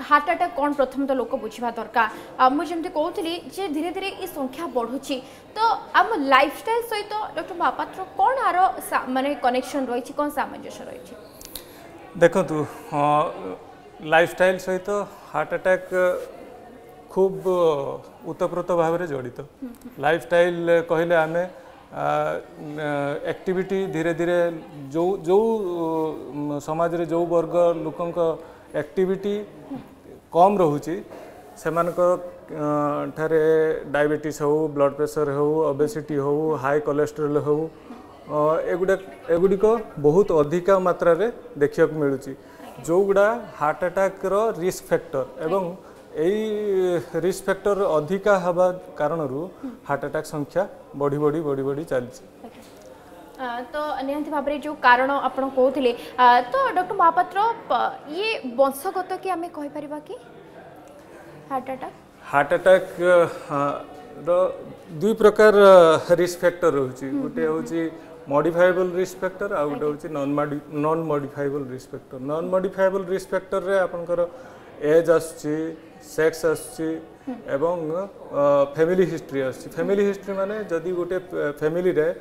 heart attack कौन प्रथम तो लोक बुझा दरकार मुझे कहती जे धीरे धीरे ये संख्या बढ़ुची तो आम लाइफस्टाइल सहित डॉक्टर महापात्र कौन आर माने कनेक्शन रही कौन सामंजस्य रही देखु लाइफस्टाइल सहित हार्ट अटैक खूब उतप्रोत भाव में जड़ित लाइफस्टाइल कहले आमे एक्टिविटी धीरे धीरे जो जो समाज रे जो वर्ग लोकंक एक्टिविटी कम रोचे से ठारे डायबिटीज हो ब्लड प्रेशर हो ओबेसिटी हो हाई कोलेस्टेरोल हो एगुड़िक बहुत अधिक मात्रा रे देखा मिलूँ जो गुड़ा हार्ट अटैक रो रिस्क फैक्टर एवं यही रिस्क फैक्टर अधिका हवा कारण हार्ट अटैक संख्या बढ़ी बढ़ी बढ़ी बढ़ी चलती तो निहंती भाव जो कारण आप कहते तो डॉक्टर महापात्र ये वंशगत कि आम कहीपर कि हार्ट अटैक दुई प्रकार रिस्क फैक्टर रोचे गोटे हूँ मॉडिफाइबल रिस्क फैक्टर आ गोटे हूँ non modifiable risk factor non modifiable risk factor रे आपनकर एज आसची सेक्स आसची एवं फैमिली हिस्ट्री आसची फैमिली हिस्ट्री माने जदि गोटे फैमिली रे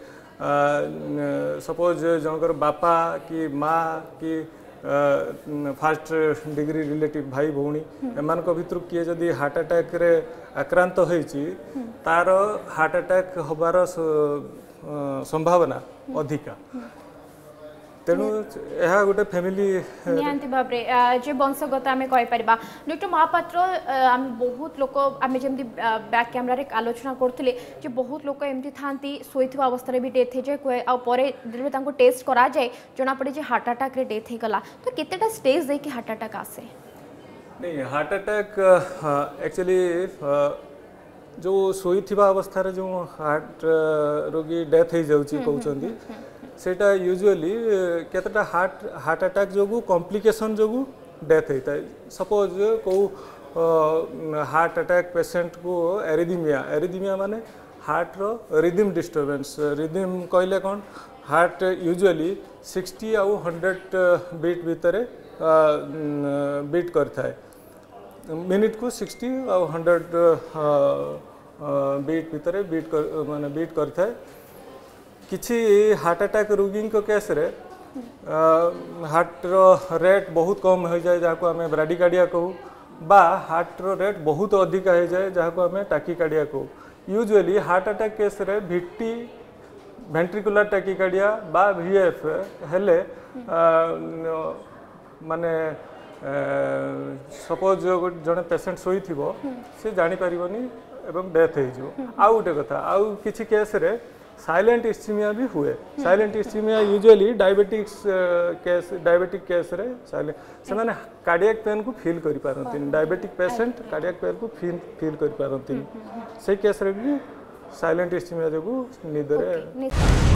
सपोज जनकर बापा कि माँ कि फास्ट डिग्री रिलेटिव भाई भौणी एमान भितर किए जदि हार्ट अटैक रे आक्रांत होईची तार हार्ट अटैक होबार संभावना अधिका तेणु यह गोटे फैमिली निहांती भाव जे वंशगत आम कहीपर डॉक्टर महापात्र आम बहुत लोक आम जमी बैक कैमरा आलोचना करते जे बहुत लोक एमती था शोवा अवस्था भी डेथ हो जाए टेस्ट करा जाए जना पड़े जे हार्ट अटैक रे डेथ हो गला तो केतेटा स्टेज दे कि हार्ट अटैक आसे नहीं हार्ट अटैक एक्चुअली जो शोवा अवस्था जो हार्ट रोगी डेथ हो जाउची कहउचंदी सेटा यूजुअली केतटा हार्ट अटैक जो कॉम्प्लिकेशन जो डेथ होता है सपोज को हार्ट अटैक पेशेंट को एरिदीमिया माने हार्ट रो रिदम डिस्टर्बेंस रिदम कहले कौन हार्ट यूजुअली 60 आउ 100 बीट भितर बीट करता है मिनिट को 60 आउ 100 बीट भितर माने बीट करता है किसी हार्ट अटैक रोगी केस रे हार्ट रो रेट बहुत कम हो जाए जहाँ को आम ब्राडिकार्डिया कहू बा हार्ट रो रेट बहुत अधिक हो जाए जहाँ को आम टाकिकार्डिया कहू यूजुअली हार्ट अटैक केस रे भिटी वेंट्रिकुलर टाकिकार्डिया बा वीएफ हेले माने सपोज जड़े पेशेंट शोई से जानी पारिबनी एवं डेथ हो आउ गोटे कथा आउ किसी केस रे साइलेंट इस्चीमिया भी हुए silent ischemia usually diabetic case रे साइलेंट से माने कार्डियक पेन को फील करि पारंतिन डायबिटिक पेशेंट कार्डियक पेन को फील करि पारंतिन से केस रे भी साइलेंट इस्चीमिया जो निद रे